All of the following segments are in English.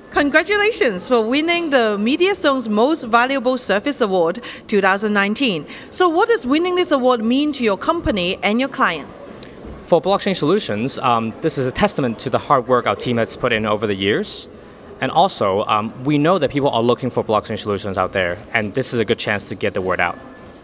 Congratulations for winning the MediaZone's Most Valuable Service Award 2019. So what does winning this award mean to your company and your clients? For Blockchain Solutions, this is a testament to the hard work our team has put in over the years. And also, we know that people are looking for blockchain solutions out there, and this is a good chance to get the word out.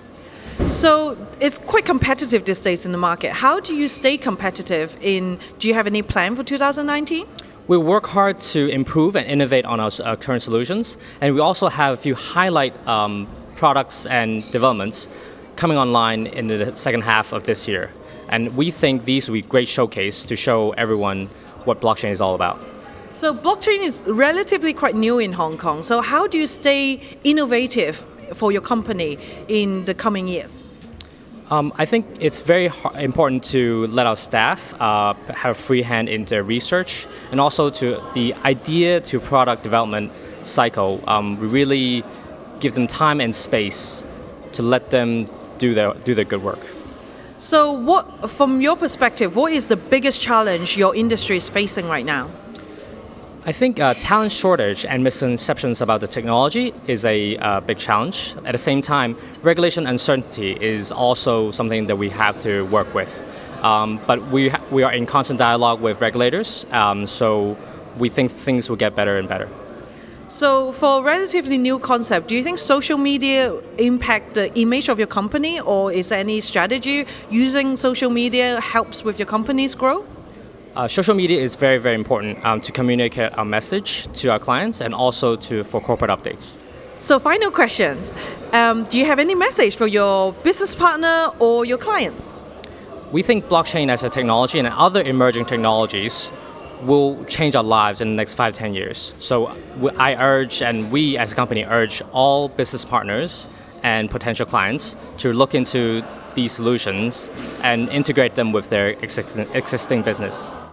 So it's quite competitive these days in the market. How do you stay competitive do you have any plan for 2019? We work hard to improve and innovate on our current solutions, and we also have a few highlight products and developments coming online in the second half of this year. And we think these will be a great showcase to show everyone what blockchain is all about. So blockchain is relatively quite new in Hong Kong. So how do you stay innovative for your company in the coming years? I think it's very important to let our staff have a free hand in their research, and also to the idea to product development cycle. We really give them time and space to let them do their good work. So from your perspective, what is the biggest challenge your industry is facing right now? I think talent shortage and misconceptions about the technology is a big challenge. At the same time, regulation uncertainty is also something that we have to work with. But we are in constant dialogue with regulators, so we think things will get better and better. So for a relatively new concept, do you think social media impact the image of your company, or is there any strategy using social media helps with your company's growth? Social media is very, very important to communicate our message to our clients and also for corporate updates. So final question, do you have any message for your business partner or your clients? We think blockchain as a technology and other emerging technologies will change our lives in the next 5-10 years. So I urge, and we as a company urge, all business partners and potential clients to look into these solutions and integrate them with their existing business.